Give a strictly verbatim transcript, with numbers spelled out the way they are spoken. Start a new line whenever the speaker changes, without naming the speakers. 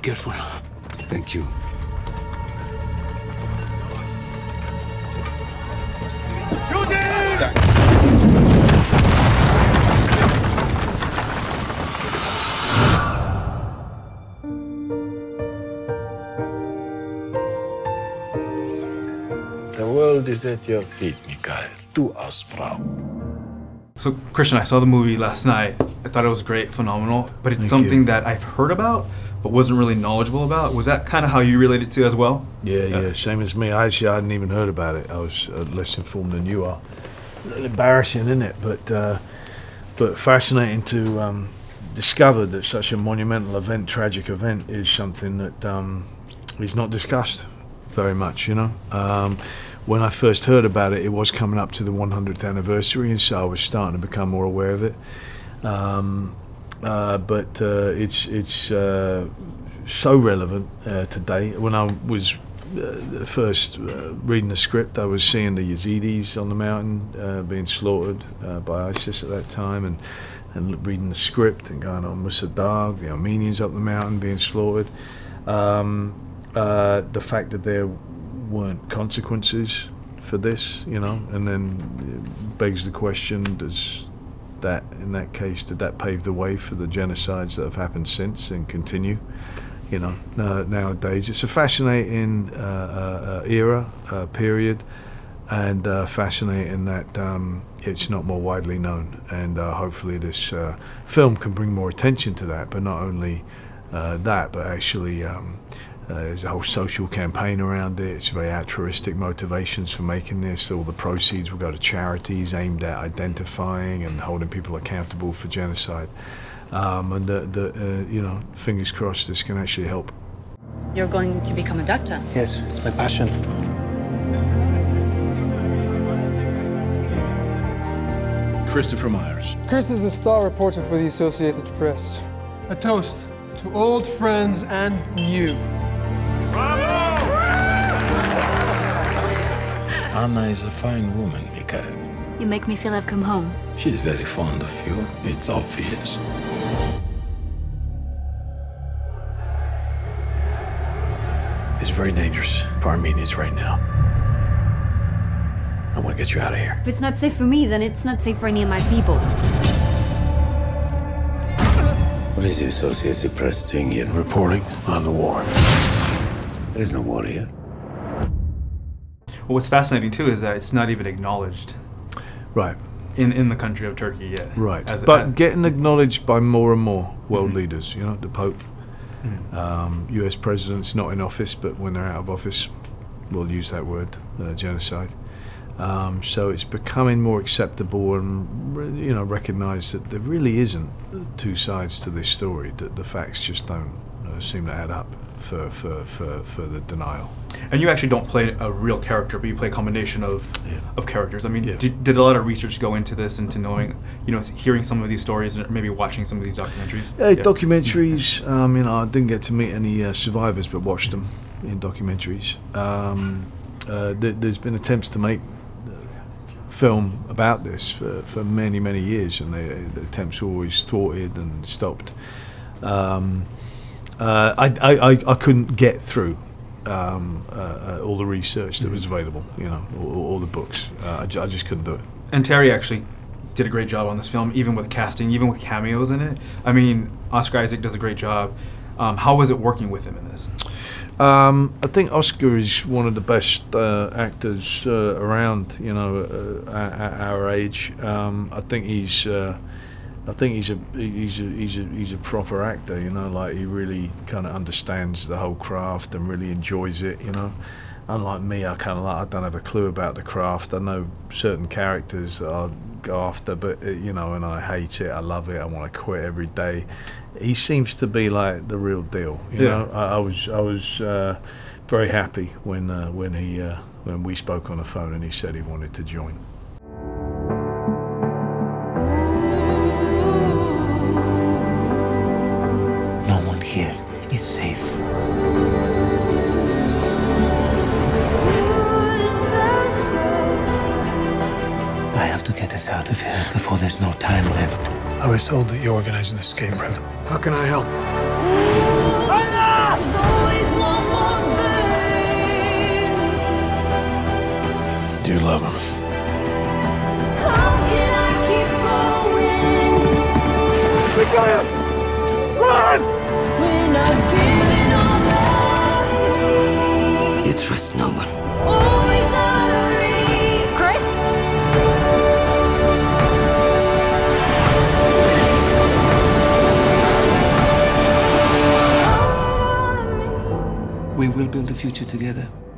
careful.
Thank you.
The world is at your feet, Mikhail. Do us proud.
So, Christian, I saw the movie last night. I thought it was great, phenomenal, but it's
Thank
something
you.
that I've heard about, but wasn't really knowledgeable about. Was that kind of how you related to it as well?
Yeah, yeah, yeah, same as me. I actually hadn't even heard about it. I was uh, less informed than you are. A little embarrassing, isn't it? But, uh, but fascinating to um, discover that such a monumental event, tragic event, is something that um, is not discussed very much, you know? Um, when I first heard about it, it was coming up to the one hundredth anniversary, and so I was starting to become more aware of it. Um, uh, but uh, it's it's uh, so relevant uh, today. When I was uh, first uh, reading the script, I was seeing the Yazidis on the mountain uh, being slaughtered uh, by ISIS at that time, and, and reading the script and going on Musadag, the Armenians up the mountain being slaughtered. Um, uh, the fact that there weren't consequences for this, you know, and then it begs the question, does that, in that case, did that pave the way for the genocides that have happened since and continue, you know, uh, nowadays? It's a fascinating uh, uh, era, uh, period, and uh, fascinating that um, it's not more widely known, and uh, hopefully this uh, film can bring more attention to that, but not only uh, that, but actually um, Uh, there's a whole social campaign around it. It's very altruistic motivations for making this. All the proceeds will go to charities aimed at identifying and holding people accountable for genocide. Um, and the, the uh, you know, fingers crossed this can actually help.
You're going to become a doctor?
Yes, it's my passion.
Christopher Myers.
Chris is a star reporter for the Associated Press. A toast to old friends and you.
Anna is a fine woman, Mikhail.
You make me feel I've come home.
She's very fond of you. It's obvious.
It's very dangerous for Armenians right now. I want to get you out of here.
If it's not safe for me, then it's not safe for any of my people.
What is the Associated Press doing here?
Reporting on the war.
There is no war here.
Well, what's fascinating too is that it's not even acknowledged
Right.
in, in the country of Turkey yet.
Right.
As,
but
as,
getting acknowledged by more and more world
Mm-hmm.
leaders, you know, the Pope,
Mm.
um, U S presidents not in office, but when they're out of office, we'll use that word, uh, genocide. Um, so it's becoming more acceptable and, you know, recognized that there really isn't two sides to this story, that the facts just don't uh, seem to add up for, for, for, for the denial.
And you actually don't play a real character, but you play a combination of
Yeah.
of characters. I mean,
Yeah.
did, did a lot of research go into this, into knowing, you know, hearing some of these stories, and maybe watching some of these documentaries?
Uh, documentaries, um, you know, I didn't get to meet any uh, survivors, but watched them in documentaries. Um, uh, th there's been attempts to make film about this for, for many, many years, and the, the attempts were always thwarted and stopped. Um, uh, I, I, I, I couldn't get through um, uh, uh, all the research that was available, you know, all, all the books. Uh, I, ju I just couldn't do it.
And Terry actually did a great job on this film, even with casting, even with cameos in it. I mean, Oscar Isaac does a great job. Um, how was it working with him in this?
Um, I think Oscar is one of the best uh, actors uh, around, you know, uh, at, at our age. Um, I think he's, uh, I think he's a he's a he's a he's a proper actor, you know. Like, he really kind of understands the whole craft and really enjoys it, you know. Unlike me, I kind of like I don't have a clue about the craft. I know certain characters that I go after, but uh, you know, and I hate it. I love it. I want to quit every day. He seems to be like the real deal, you
Yeah.
know. I, I was I was uh, very happy when uh, when he uh, when we spoke on the phone and he said he wanted to join.
No one here is safe. I have to get us out of here before there's no time left.
I was told that you organized an escape route.
How can I help? love him. You trust no one.
Chris?
We will build a future together.